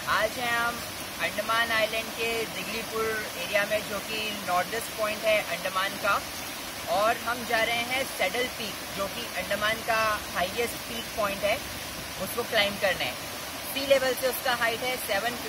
आज हैं हम अंडमान आइलैंड के दिगलीपुर एरिया में, जो कि नॉर्थ ईस्ट पॉइंट है अंडमान का, और हम जा रहे हैं सैडल पीक, जो कि अंडमान का हाईएस्ट पीक पॉइंट है, उसको क्लाइंब करने। सी लेवल से उसका हाइट है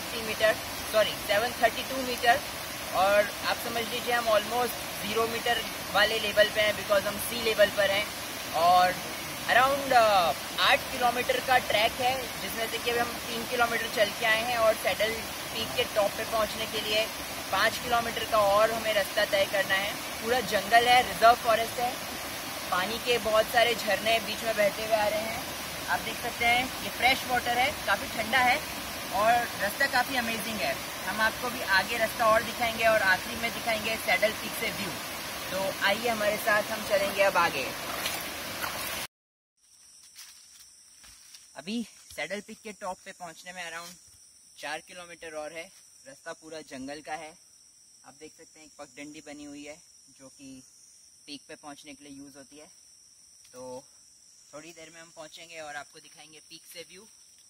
732 मीटर, और आप समझ लीजिए हम ऑलमोस्ट 0 मीटर वाले लेवल पे हैं, बिकॉज हम सी लेवल पर हैं। और अराउंड 8 किलोमीटर का ट्रैक है, जिसमें से कि अभी हम 3 किलोमीटर चल के आए हैं, और सैडल पीक के टॉप पे पहुंचने के लिए 5 किलोमीटर का और हमें रास्ता तय करना है। पूरा जंगल है, रिजर्व फॉरेस्ट है, पानी के बहुत सारे झरने बीच में बहते हुए आ रहे हैं। आप देख सकते हैं ये फ्रेश वाटर है, काफ़ी ठंडा है, और रास्ता काफ़ी अमेजिंग है। हम आपको भी आगे रास्ता और दिखाएंगे, और आखिरी में दिखाएंगे सैडल पीक से व्यू। तो आइए हमारे साथ, हम चलेंगे अब आगे। अभी सैडल पीक के टॉप पे पहुंचने में अराउंड 4 किलोमीटर और है। रास्ता पूरा जंगल का है। आप देख सकते हैं एक पगडंडी बनी हुई है, जो कि पीक पे पहुंचने के लिए यूज़ होती है। तो थोड़ी देर में हम पहुंचेंगे और आपको दिखाएंगे पीक से व्यू।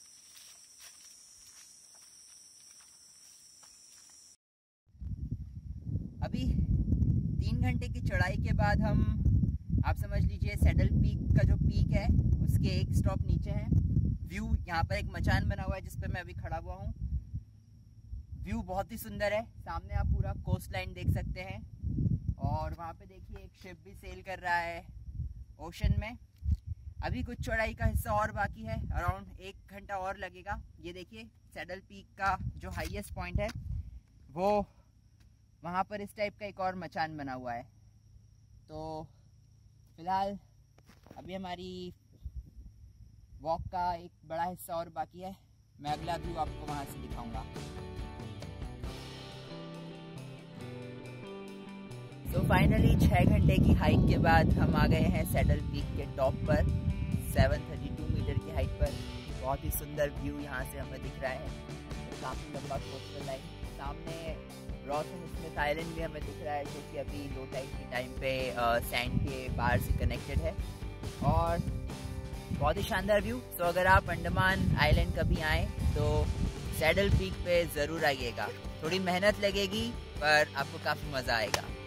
अभी 3 घंटे की चढ़ाई के बाद हम, आप समझ लीजिए सैडल पीक का जो पीक है उसके एक स्टॉप नीचे है। व्यू, यहाँ पर एक मचान बना हुआ है जिस पे मैं अभी खड़ा हुआ हूँ। व्यू बहुत ही सुंदर है। सामने आप पूरा कोस्ट लाइन देख सकते हैं, और वहाँ पे देखिए एक शिप भी सेल कर रहा है ओशन में। अभी कुछ चढ़ाई का हिस्सा और बाकी है, अराउंड 1 घंटा और लगेगा। ये देखिए सैडल पीक का जो हाईएस्ट पॉइंट है, वो वहाँ पर इस टाइप का एक और मचान बना हुआ है। तो फिलहाल अभी हमारी वॉक का एक बड़ा हिस्सा और बाकी है। मैं अगला व्यू आपको वहाँ से दिखाऊंगा। तो फाइनली 6 घंटे की हाइक के बाद हम आ गए हैं सैडल पीक के टॉप पर, 732 मीटर की हाइट पर। बहुत ही सुंदर व्यू यहाँ से हमें दिख रहा है। तो काफ़ी लंबा कोस्टल लाइन, सामने रॉस स्मिथ आइलैंड भी हमें दिख रहा है, जो कि अभी लो टाइड के टाइम पे सैंड के बाहर से कनेक्टेड है, और बहुत ही शानदार व्यू। तो अगर आप अंडमान आइलैंड कभी आएँ तो सैडल पीक पे ज़रूर आइएगा। थोड़ी मेहनत लगेगी, पर आपको काफ़ी मज़ा आएगा।